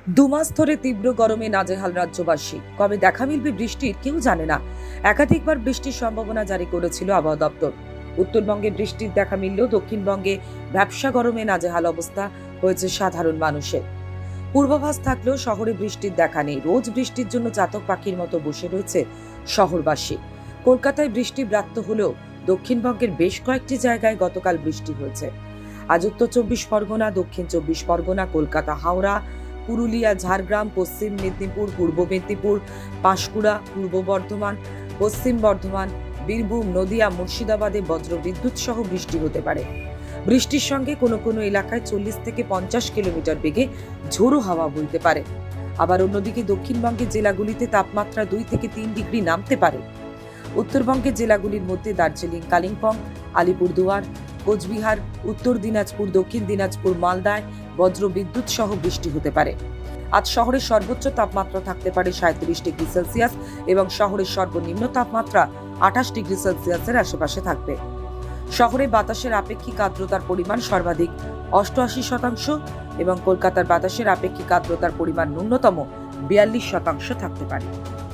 দুমাস ধরে তীব্র গরমে নাজেহাল রাজ্যবাসী। কবে দেখা মিলবে বৃষ্টির কেউ জানে না। একাধিকবার বৃষ্টির সম্ভাবনা জারি করেছিল আবহাওয়া দপ্তর। উত্তরবঙ্গে বৃষ্টির দেখা মিললেও দক্ষিণবঙ্গে ব্যবসা গরমে নাজেহাল অবস্থা হয়েছে সাধারণ মানুষের। পূর্বাভাস থাকলেও শহরে বৃষ্টির দেখা নেই। রোজ বৃষ্টির জন্য চাতক পাখির মতো বসে রয়েছে শহরবাসী। কলকাতায় বৃষ্টি ব্যাপ্ত হলেও দক্ষিণবঙ্গের বেশ কয়েকটি জায়গায় গতকাল বৃষ্টি হয়েছে। আজ উত্তর 24 পরগনা, দক্ষিণ 24 পরগনা, কলকাতা, হাওড়া, পুরুলিয়া, ঝাড়গ্রাম, পশ্চিম মেদিনীপুর, পূর্ব মেদিনীপুর, পাঁশকুড়া, পূর্ব বর্ধমান, পশ্চিম বর্ধমান, বীরভূম, নদিয়া, মুর্শিদাবাদে বজ্রবিদ্যুৎ সহ বৃষ্টি হতে পারে। বৃষ্টির সঙ্গে কোনো কোনো এলাকায় 40 থেকে 50 কিলোমিটার বেগে ঝোড়ো হাওয়া বইতে পারে। আবার অন্যদিকে দক্ষিণবঙ্গের জেলাগুলিতে তাপমাত্রা 2 থেকে 3 ডিগ্রি নামতে পারে। উত্তরবঙ্গের জেলাগুলির মধ্যে দার্জিলিং, কালিম্পং, আলিপুরদুয়ার, কোচবিহার, উত্তর দিনাজপুর, দক্ষিণ দিনাজপুর, মালদায় বজ্রবিদ্যুৎ সহ বৃষ্টি হতে পারে। আজ শহরের সর্বোচ্চ তাপমাত্রা থাকতে পারে 37 ডিগ্রি সেলসিয়াস এবং শহরের সর্বনিম্ন তাপমাত্রা 28 ডিগ্রি সেলসিয়াসের আশেপাশে থাকবে। শহরে বাতাসের আপেক্ষিক আর্দ্রতার পরিমাণ সর্বাধিক 88% এবং কলকাতার বাতাসের আপেক্ষিক আর্দ্রতার পরিমাণ ন্যূনতম 42% থাকতে পারে।